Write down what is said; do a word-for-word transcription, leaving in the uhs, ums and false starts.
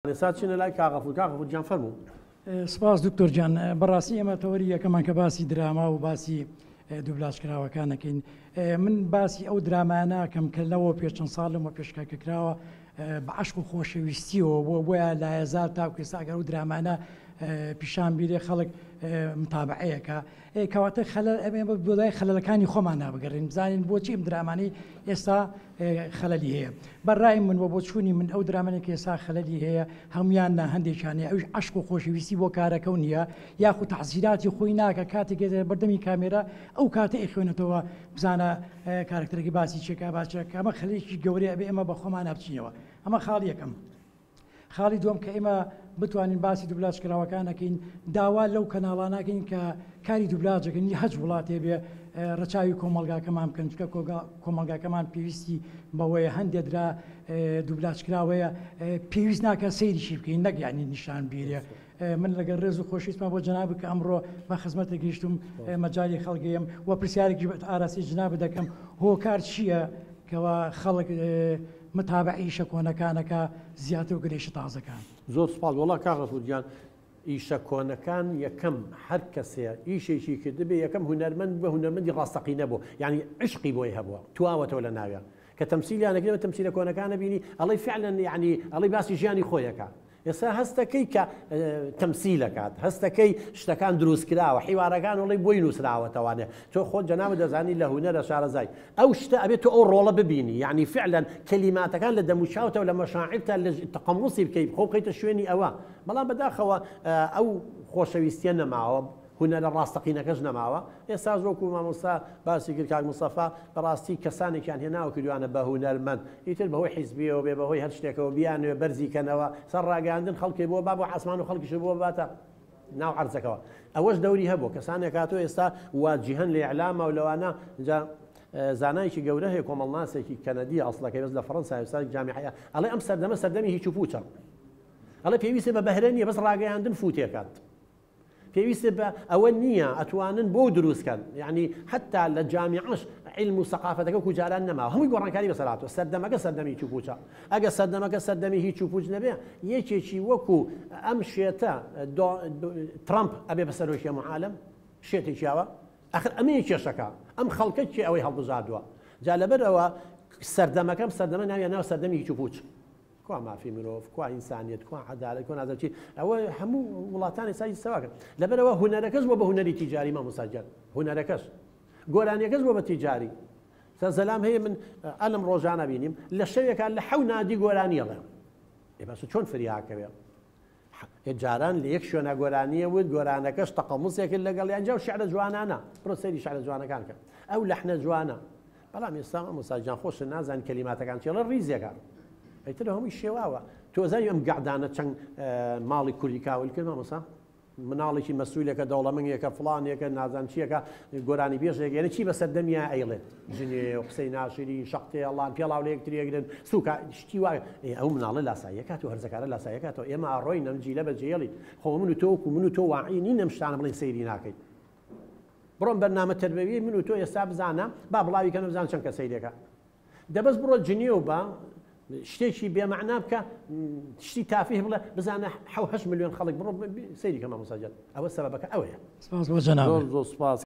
ساچینە لای کاغەفور کاغەفور گیان فەرموو. سپاس دکتۆر گیان، بەڕاستی ئێمە تەوەری یەکەمان کە باسی دراما و باسی دوبلاژکراوەکانەکەین. من باسی ئەو درامانە کەم کە لەوە پێش چەند ساڵمەوە پێشکەکراوە بە عەشق و خۆشەویستیەوە بۆ بۆیە لایەزار تاکو ئێستا ئەگەر ئەو درامانە پیشان بیرێ خەڵک متابعەیەکە کەواتە ئەمێ بۆ لای خەلەلەکانی خۆمان نابگەڕین بزانین بۆچی ئەم درامانەی ئێستا خەلەلی هەیە. بەڕای من بۆ بۆ چوونی من ئەو درامانێک ئێستا خەلەلی هەیە هەمویان هەندێکیانەیە ئەوش عەشق و خۆشەویستی بۆ کارەکە و نییە یاخود تەحزیراتی خۆی ناکە کاتێک بەردەمی کامێرە ئەو کاتە ئەخوێنێتەوە بزانە کارکتەرێکی باسی چێکا باچێک ئەمە خەلێکی گەورەیە بێ ئێمە بە خۆمان نابچینەوە. ئەمە خاڵ یەکەم. خاڵی دووەم کە ئێمە بتوانین باسی دوبلاژکراوەکانەکەین داوا لەو کەناڵانەکەین کە کاری دوبلاژەکەنی هەج وڵاتێ بێ ڕەچاوی کۆمەلگاکەمان بکەن چکە کۆمەلگاکەمان پێویستی بەوەیە هەندێک درا دوبلاژکراوەیە پێویست ناکە سەیریشی بکەین نەک یعنی نیشان بیرێ. من لەگەڵ ڕێز و خۆشویستمان بۆ جەناب کە ئەمڕۆ بە خزمەتە گەیشتم مەجای خەڵگەیم و پرسیارێکی ئاراسی جەناب دەکەم هۆکار چییە کەوا خەڵک متابعی ئیشە کۆنەکانەکە زیاتر و گرێشە تازەکان. زۆر سپاس وەڵا کاغەفور گیان ئیشە کۆنەکان یەکەم هەر کەسەیە ئیشێکی کردبێ یەکەم هونەرمەند بە هونەرمەندی ڕاستەقینە بوو یعنی عشقی بۆی هەبووە تواوەتەوە لە ناویان کە تەمسیلیانەکرێت تەمسیلە کۆنەکانە بینی ئەڵی فعلەن یعنی ئەڵی باسی ژیانی خۆیەکە. ئێستا هەستەکەی کە تەمسیلەکات هەستەکەی شتەکان دروستکراوە حیوارەکان وڵی بۆی نووسراوەتەوانێ تۆ خۆت جەنابە دەزانی لە هونەرە شارەزای ئەو شتە ئەبێت تۆ ئەو ڕۆڵە ببینی یعنی فعلەن کەلیماتەکان لە دەموچاوتەوە لە مەشاعرتە لە تەقەموسی بکەیت خۆ بکەیتە شوێنی ئەوە بەڵام بەداخەوە ئەو خۆشەویستیە نەماوە هونەرە ڕاستەقینەکەش نەماوە. ئێستا وەکو مامۆستا باسی کرد کاک موستەفا بەڕاستی کەسانێکیان هێناوە کردوانە بە هونەرمەند ئیتر بەهۆی حیزبیەوە بێ بەهۆی هەر شتێکەوە بیانوێ بەرزیکەنەوە سەر ڕاگەاندن خەڵکی بۆ با بۆ عاسمان و خەڵکیش بۆ باتە ناو عەرزەکەەوە. ئەوەش دەوری هەبوو کەسانێک هاتووە ئێستا واجیهەن لە ئیعلامە و لەوانە زانایکی گەورە هەیە کۆمەڵناسێکی کەنەدی ئەسڵەکەی بەس لە فەڕەنسا ئێستا جامیعەیە ئەڵێ ئەم سەردەمە سەردەمی هیچ و پوچە ئەڵێ پێویستە بە بەهرە نییە بەس ڕاگەیاندن فوتێکات پێویستە بە ئەوە نییە ئەتوانن بۆ دروستکەن یعنی حتا لە جامیعەش علم و سەقافەتەکە کوجاران نەماوە هەمووی گۆڕانکاری بەسەرهاتوە سەردەمەکە سەردەمی هیچ و پوچە. ئەگە سەردەمەکە سەردەمی هیچ و پوچ نەبێ یەکێکی وەکو ئەم شێتە ترامپ ئەبێ بەسەرۆکی هەموو عالەم شێتێکیاوە ئەخر ئەمەیە کێشەکە ئەم خەڵکە چی ئەوەی هەڵبژاردووە جا لەبەرەوە سەردەمەکەم سەردەمە ناویان ناو سەردەمی هیچ و پوچ کوا مافی مرۆڤ کوا ئینسانیەت کوا عەدالەت کوا نازانچی ئەوە هەموو وڵاتانی سای سەواکەن لەبەرەوە هونەرەکەش بۆ بە هونەری تیجاری مامۆستاگیان هونەرەکەش گۆرانیەکەش بۆ بە تیجاری سەرزەلام هەیە من ئەلم ڕۆژانە بینیم لە شەوێکە لە حەو نادی گۆرانیەڵێ ێ باش چۆن فریاکەوێ جاران لە یەک شوێنە گۆرانیە ود گۆرانەکەش تەقەموسێکرد لەگەڵ یانجا و شیعرە جوانانە بڕۆ سەیری شیعرە جوانەکان کە ئەو لەحنە جوانە بەڵام ئێستا مامۆستاگیان خۆشە نازانین کەلیماتەکان چێڵە ڕیزێکە ئەیتر هەمووی شێواوە تۆزای ئەم گەعدانە چەند ماڵی کوردی کاول کرد مامۆستا مناڵێکی مەسئولێکە دەوڵەمەنگێکە فڵانێکە نازان چیەکە گۆرانی بێژێک یعنی چی بە سەردەمیە ئەیڵێت ژنێ قسەی ناشری شەقتێ ئەڵان پێڵاو لە یەکتریەکردن سوکە شتی وایە ئەو مناڵە لاساییەکات و هەرزەکارە لاساییەکاتەوە ئێمە ئاڕۆی نەمجیلە بەجێڵی خۆ من و تۆ و من و تۆ واعی نین ئەم شتانە بڵێن سەیری ناکەیت بڕۆم بەرنامە تەربەوی من و تۆ ئێستا بزانە با بڵاوی کە نەبزان چەند کە سەیرێکە دەبەست بڕۆ جنێو بە شتێکی بێمەعنا بکە شتی تافیه بڵێ بزانە حەو هەشت ملیۆن خەڵک بڕۆ سەیری کە مامۆستاگیان ئەوە سەبەبەکە ئەوەیە. سپاس بۆ جەناب. زۆر زۆر سپاس.